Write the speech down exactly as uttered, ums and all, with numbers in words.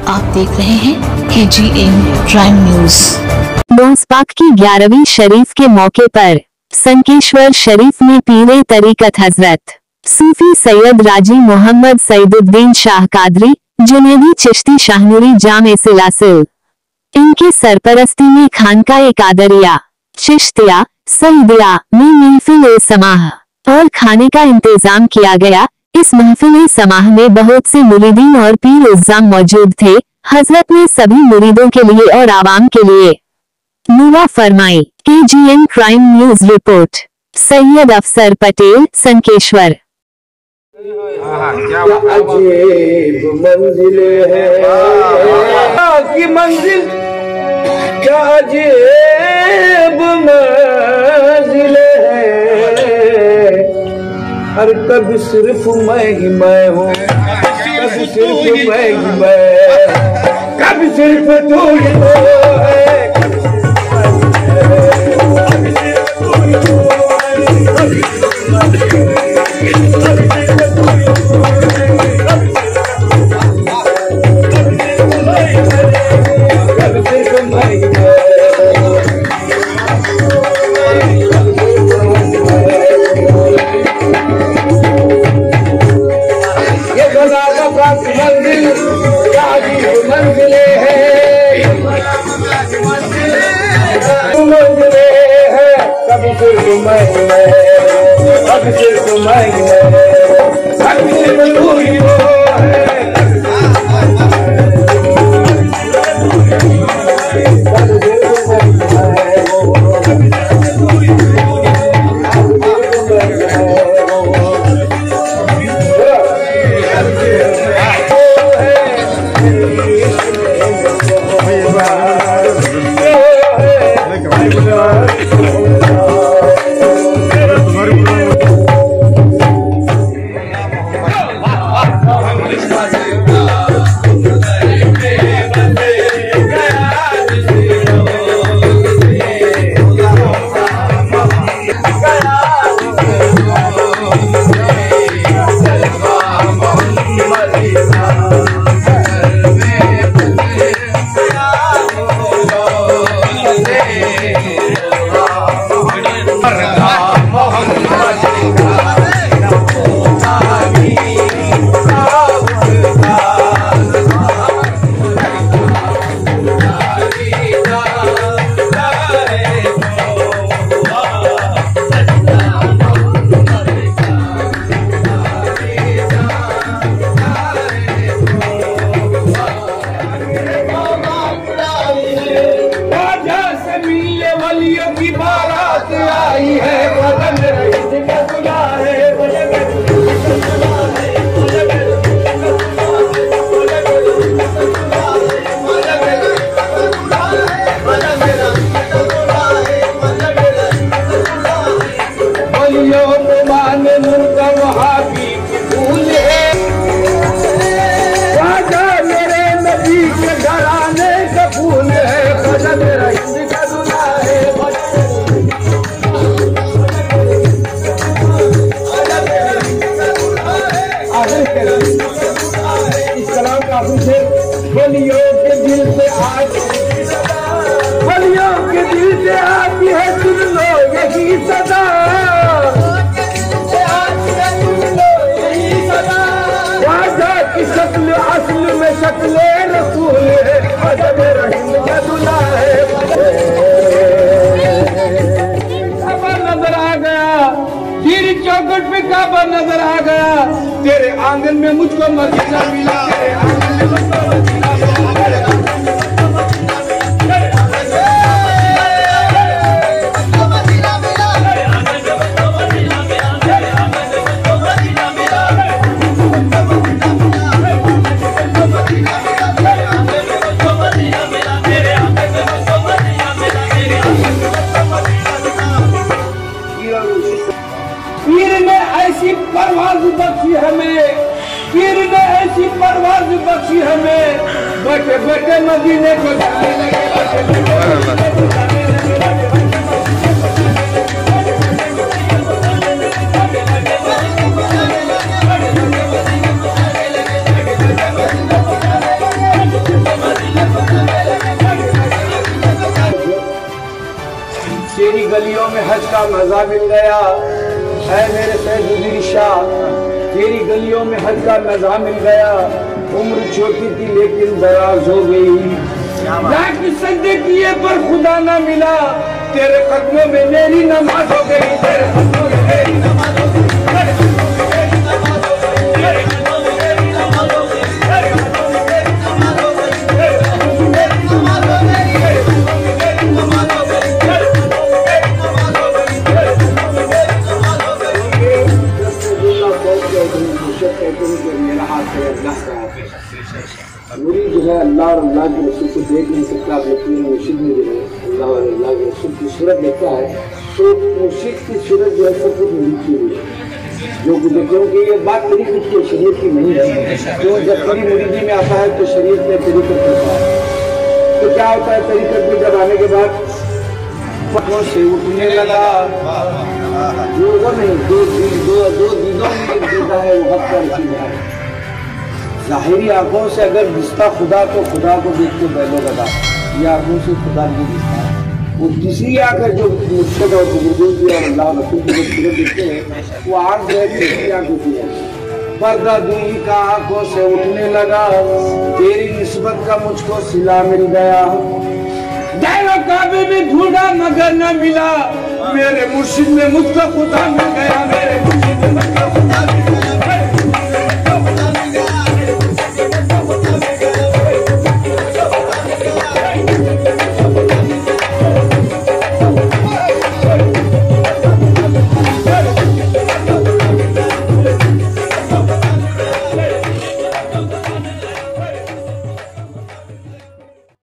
आप देख रहे हैं K G N prime news. मोसपाक की ग्यारहवीं शरीफ के मौके पर संकेश्वर शरीफ में पीरे तरीकत हजरत सूफी सैयद राजी मोहम्मद सईदुद्दीन शाह कादरी जुनैदी चिश्ती शाहनूरी जामे सिलासिल इनके सरपरस्ती में खानका कादरिया चिश्तिया सईदिया में महफिल समाह और खाने का इंतजाम किया गया। इस महफिल समाह में बहुत से मुरीदीन और पीर उज़्ज़ाम मौजूद थे। हजरत ने सभी मुरीदों के लिए और आवाम के लिए दुआ फरमाई। K G N crime news report. Syed Afsar Patel, Sankeshwar. अजीब मंजिल है की मंजिल, क्या अजीब मंजिल है। हर कभी सिर्फ मैं ही मैं हूँ, कभी सिर्फ मैं ही मैं, कभी सिर्फ तू ही तू है, कभी सिर्फ तू ही तू है, कभी सिर्फ तू मंजिले है, मंजिले है। कभी सिर्फ मैं मैं, कभी सिर्फ मैं मैं, कभी सिर्फ तू ही वो है। बलियों के दिल से आती, बलियों के दिल से आती है, सुन लो यही सदा, राजा की शक्ल असल में शक्ल रसूल है, अजब रहीम का दूल्हा है। काबा नजर आ गया, तेरी चौखट पे काबा नजर आ गया, तेरे आंगन में मुझको मदीना मिला, तेरे आंगन में मुझको मदीना मिला। पीर ने ऐसी परवाज़ बख्शी हमें, पीर ने ऐसी परवाज़ बख्शी हमें, बैठे बैठे मदीने को जाने लगे, बैठे बैठे जाने लगे। गलियों में हज का मजा मिल गया। ऐ मेरे सैयद शाह, तेरी गलियों में हज का मजा मिल गया। उम्र छोटी थी लेकिन दराज हो गई। लाख सजदे किए पर खुदा ना मिला, तेरे कदमों में मेरी नमाज हो गई। तेरे कदमों में मेरी नमाज हो गई। तेरे कदमों में मेरी नमाज हो गई। तेरे कदमों में मेरी नमाज हो गई। तेरे कदमों में मेरी नमाज हो गई। तेरे कदमों में मेरी नमाज हो गई। तेरे कदमों में मेरी नमाज हो गई। तेरे कदमों में मेरी नमाज हो गई। तेरे कदमों में मेरी नमाज हो गई। दस दुल्ला बहुत के मुशक कहते हैं कि मेरा हाथ है अल्लाह का हाथ है। मुरीद जो है अल्लाह और अल्लाह के रसूल को देख नहीं सकता, लेकिन मुर्शिद में जो है अल्लाह और अल्लाह के रसूल की सूरत देखता है तो मुर्शिद की सूरत जो है सब कुछ नीची हुई है। जो कुछ क्योंकि ये बात तेरी खुद की शरीयत की नहीं है। जो जब तेरी मुरीदी में आता है तो शरीयत में तरीक़त होता है। तो क्या होता है, तरीक़त में जब आने के बाद पटों से उठने लगा। वो नहीं, दो दो दो दीदों में देता है वो हक का रसीदा है। ज़ाहिरी आंखों से अगर दिखता खुदा तो खुदा को देख के बैलो लगा, ये आंखों से खुदा नहीं दिखता। वो तीसरी आंख है जो मुर्शिद और बुजुर्गों की और अल्लाह रसूल की सूरत देखते हैं, वो आंख जो है तीसरी आंख होती है। पर्दा दूरी का आंखों से उठने लगा, तेरी निस्बत का मुझको सिला मिल गया। दायरा काबे में ढूंढा मगर न मिला, मेरे मुर्शिद में मुझको खुदा मिल गया। मेरे मुर्शिद में मुझको खुदा मिल गया।